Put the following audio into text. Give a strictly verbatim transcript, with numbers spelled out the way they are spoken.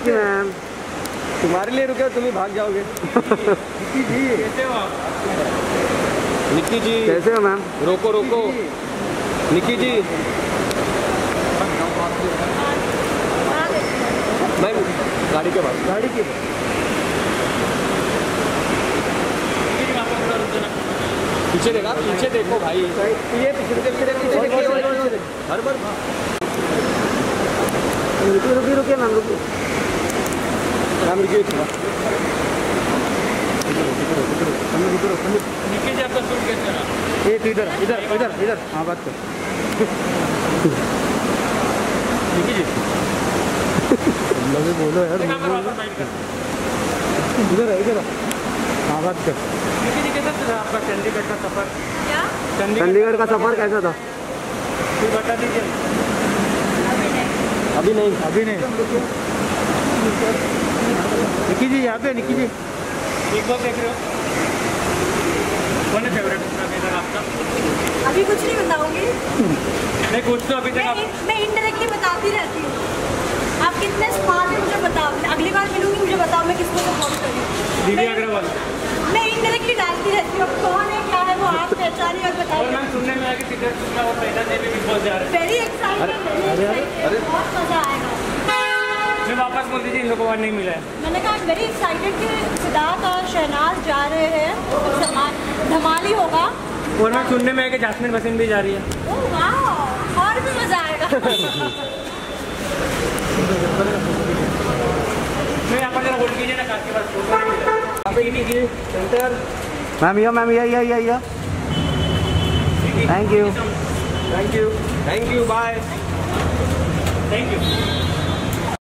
Nikki ma'am तुम्हारे लिए रुके, तुम ही भाग जाओगे। निक्की जी कैसे हो आप? निक्की जी कैसे हो मैम? रोको रोको निक्की जी। मैम गाड़ी के पास, गाड़ी के पीछे देखा, पीछे देखो भाई, ये पीछे देखो, पीछे देखो हर बार। रुकिए रुकिए रुकिए मैम, रुकिए मैम, रुकिए। निक्की जी आपका सूट कैसा रहा? ये तो इधर इधर इधर इधर हाँ बात कर। निक्की जी बोलो यार, इधर है इधर हाँ बात कर। निक्की जी कैसा था आपका चंडीगढ़ का सफर? क्या? चंडीगढ़ का सफर कैसा था? कुछ बता दीजिए। अभी नहीं, अभी नहीं। निक्की जी यहाँ पे, निक्की जी एक बार देख रहे हो? कौन है फेवरेट अभी आपका? अभी कुछ नहीं बताऊंगी। नहीं कुछ तो अभी तक आप... मैं, मैं इनडायरेक्टली बताती रहती हूँ। आप कितने स्मार्ट हैं मुझे बताओ, अगली बार मिलूंगी मुझे बताओ मैं किसको सपोर्ट करूँ। दीदी अग्रवाल। मैं इनडायरेक्टली डालती रहती हूँ, कौन है क्या है वो आप पहचानिए और और बताइए। मैम सुनने में आया कि सिद्धार्थ का वो पहला डे भी बिग बॉस जा रहे हैं। वेरी एक्साइटेड, बहुत मजा आएगा। मैं वापस बोल दीजिए, इन लोगों को नहीं मिला है। मैंने कहा वेरी एक्साइटेड कि सिद्धार्थ और शहनाज जा रहे हैं, तो धमाल ही होगा। और मैं सुनने में आया कि जास्मिन बसिन भी जा रही है। ओह वाह, और भी मजा आएगा। मैं यहाँ पर जरा होल्ड कीजिए ना, कार के पास फोटो नहीं मिला। आप ही कीजिए सेंटर। मैम यो मैम ये ये ये thank you thank you, thank you, bye. Thank you.